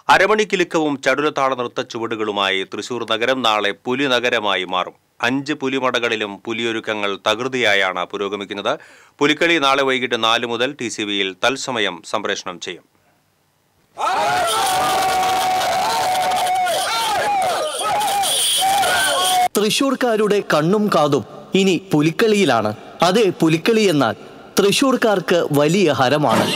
അരമണിക്കിലുക്കവും ചടുലതാള നൃത്തച്ചുവടുകളുമായി തൃശൂർ നഗരം നാളെ പുലി നഗരമായി മാറും. 5 പുലിമടകളിലും പുലിയൊരുക്കങ്ങൾ തകൃതിയായാണ് പുരോഗമിക്കുന്നത്. പുലിക്കളി നാളെ വൈകിട്ട് 4 മുതൽ TCVയിൽ തത്സമയം സംപ്രേഷണം ചെയ്യും. തൃശൂർക്കാരുടെ കണ്ണും കാതും ഇനി പുലിക്കളിയിലാണ്. അതെ, പുലിക്കളി എന്നാൽ തൃശൂർക്കാർക്ക് വലിയ ഹരമാണ്.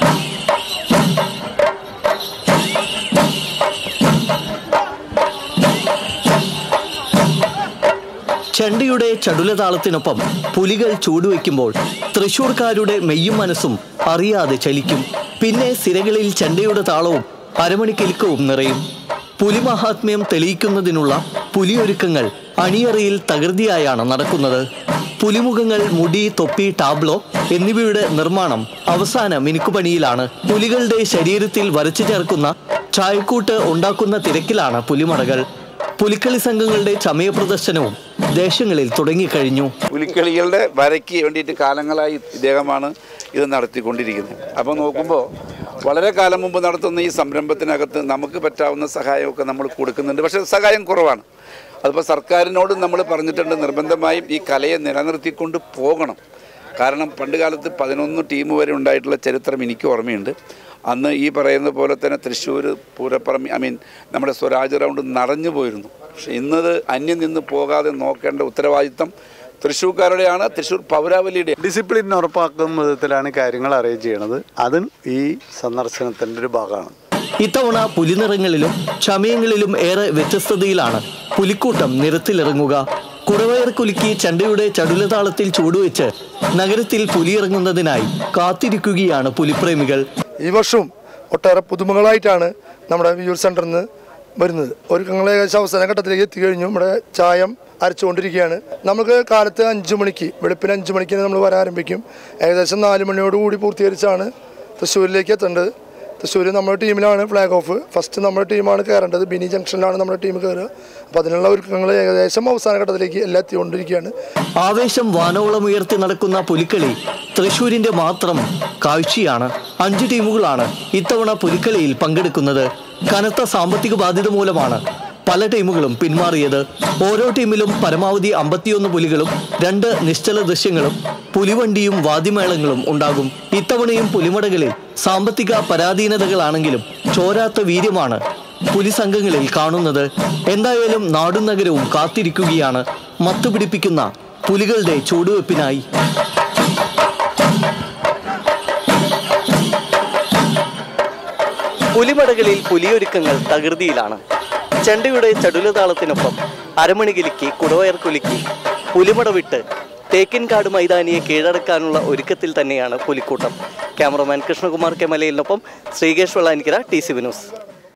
ചെണ്ടയുടെ ചടുലതാളത്തിനൊപ്പം പുലികൾ ചൂടുവെക്കുമ്പോൾ തൃശൂർക്കാരുടെ മെയ്യും മനസ്സും അറിയാതെ ചലിക്കും. പിന്നെ സിരകളിൽ ചെണ്ടയുടെ താളവും അരമണിക്കിലുക്കവും നിറയും. പുലിമഹാത്മ്യം തെളിയിക്കുന്നതിനുള്ള പുലിയൊരുക്കങ്ങൾ അണിയറയിൽ തകൃതിയായാണ് നടക്കുന്നത്. പുലിമുഖങ്ങൾ, മുടി, തൊപ്പി, ടാബ്ലോ എന്നിവയുടെ നിർമ്മാണം അവസാന മിനുക്കുപണിയിലാണ്. പുലികളുടെ ശരീരത്തിൽ വരച്ചു ചേർക്കുന്ന ചായക്കൂട്ട് ഉണ്ടാക്കുന്ന തിരക്കിലാണ് പുലിമടകൾ. പുലിക്കളി സംഘങ്ങളുടെ ചമയ പ്രദർശനവും ദേശങ്ങളിൽ തുടങ്ങിക്കഴിഞ്ഞു. പുലിക്കളികളുടെ വരയ്ക്ക് വേണ്ടിയിട്ട് കാലങ്ങളായി ഇദ്ദേഹമാണ് ഇത് നടത്തിക്കൊണ്ടിരിക്കുന്നത്. അപ്പോൾ നോക്കുമ്പോൾ വളരെ കാലം മുമ്പ് നടത്തുന്ന ഈ സംരംഭത്തിനകത്ത് നമുക്ക് പറ്റാവുന്ന സഹായമൊക്കെ നമ്മൾ കൊടുക്കുന്നുണ്ട്. പക്ഷേ സഹായം കുറവാണ്. അതിപ്പോൾ സർക്കാരിനോട് നമ്മൾ പറഞ്ഞിട്ടുണ്ട്, നിർബന്ധമായും ഈ കലയെ നിലനിർത്തിക്കൊണ്ട് പോകണം. കാരണം പണ്ട് കാലത്ത് 11 ടീം വരെ ഉണ്ടായിട്ടുള്ള ചരിത്രം എനിക്ക് ഓർമ്മയുണ്ട്. അന്ന് ഈ പറയുന്ന പോലെ തന്നെ തൃശ്ശൂർ പൂരപ്പറമ്പ് നമ്മുടെ സ്വരാജ് റൗണ്ട് നിറഞ്ഞു പോയിരുന്നു. പക്ഷേ ഇന്നത് അന്യം നിന്ന് പോകാതെ നോക്കേണ്ട ഉത്തരവാദിത്തം തൃശ്ശൂർക്കാരുടെയാണ്, തൃശ്ശൂർ പൗരാവലിയുടെ. ഡിസിപ്ലിൻ ഉറപ്പാക്കുന്ന വിധത്തിലാണ് കാര്യങ്ങൾ അറേഞ്ച് ചെയ്യണത്. അതും ഈ സന്ദർശനത്തിൻ്റെ ഒരു ഭാഗമാണ്. ഇത്തവണ പുലിനിറങ്ങളിലും ചമയങ്ങളിലും ഏറെ വ്യത്യസ്തതയിലാണ് പുലിക്കൂട്ടം നിരത്തിലിറങ്ങുക. കുടവയർ കുലുക്കി ചെണ്ടയുടെ ചടുലതാളത്തിൽ ചൂടുവെച്ച് നഗരത്തിൽ പുലിയിറങ്ങുന്നതിനായി കാത്തിരിക്കുകയാണ് പുലിപ്രേമികൾ. ഈ വർഷവും ഒട്ടേറെ പുതുമകളായിട്ടാണ് നമ്മുടെ വിയൂർ സെന്ററിൽ നിന്ന് വരുന്നത്. ഒരുക്കങ്ങൾ ഏകദേശം അവസാന ഘട്ടത്തിലേക്ക് എത്തിക്കഴിഞ്ഞു. നമ്മുടെ ചായം അരച്ചുകൊണ്ടിരിക്കുകയാണ്. നമുക്ക് കാലത്ത് 5 മണിക്ക്, വെളുപ്പിന് 5 മണിക്ക് നമ്മൾ വരാൻ ആരംഭിക്കും. ഏകദേശം 4 മണിയോടുകൂടി പൂർത്തീകരിച്ചാണ് തൃശ്ശൂരിലേക്ക് എത്തേണ്ടത്. തൃശ്ശൂർ നമ്മുടെ ടീമിലാണ് ഫ്ലാഗ് ഓഫ്. ഫസ്റ്റ് നമ്മുടെ ടീമാണ് കയറേണ്ടത്. ബിനി ജംഗ്ഷനിലാണ് നമ്മുടെ ടീം കയറുക. അപ്പോൾ അതിനുള്ള ഒരുക്കങ്ങൾ ഏകദേശം അവസാന ഘട്ടത്തിലേക്ക് എല്ലാം എത്തിക്കൊണ്ടിരിക്കുകയാണ്. ആവേശം വാനോളം ഉയർത്തി നടക്കുന്ന പുലിക്കളി തൃശ്ശൂരിന്റെ മാത്രം കാഴ്ചയാണ്. 5 ടീമുകളാണ് ഇത്തവണ പുലിക്കളിയിൽ പങ്കെടുക്കുന്നത്. കനത്ത സാമ്പത്തിക ബാധ്യത മൂലമാണ് പല ടീമുകളും പിന്മാറിയത്. ഓരോ ടീമിലും പരമാവധി 51 പുലികളും 2 നിശ്ചല ദൃശ്യങ്ങളും പുലിവണ്ടിയും വാദ്യമേളങ്ങളും ഉണ്ടാകും. ഇത്തവണയും പുലിമടകളിൽ സാമ്പത്തിക പരാധീനതകളാണെങ്കിലും ചോരാത്ത വീര്യമാണ് പുലി സംഘങ്ങളിൽ കാണുന്നത്. എന്തായാലും നാടും നഗരവും കാത്തിരിക്കുകയാണ് മത്തുപിടിപ്പിക്കുന്ന പുലികളുടെ ചൂടുവെപ്പിനായി. പുലിമടകളിൽ പുലിയൊരുക്കങ്ങൾ തകൃതിയിലാണ്. ചെണ്ടയുടെ ചടുലതാളത്തിനൊപ്പം അരമണികിലുക്കി, കുടവയർ കുലുക്കി, പുലിമട വിട്ട് തേക്കിൻകാട് മൈതാനിയെ കീഴടക്കാനുള്ള ഒരുക്കത്തിൽ തന്നെയാണ് പുലിക്കൂട്ടം. ക്യാമറമാൻ കൃഷ്ണകുമാർ കെ മലയിലിനൊപ്പം ശ്രീകേഷ് വെള്ളാനിക്കര, TCV ന്യൂസ്.